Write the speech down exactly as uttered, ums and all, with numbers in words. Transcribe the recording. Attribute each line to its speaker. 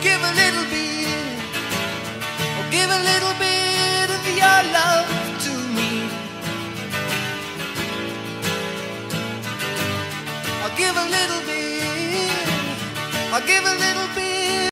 Speaker 1: give a little bit, oh, give a little bit of your love to me. I'll give a little bit, I'll give a little bit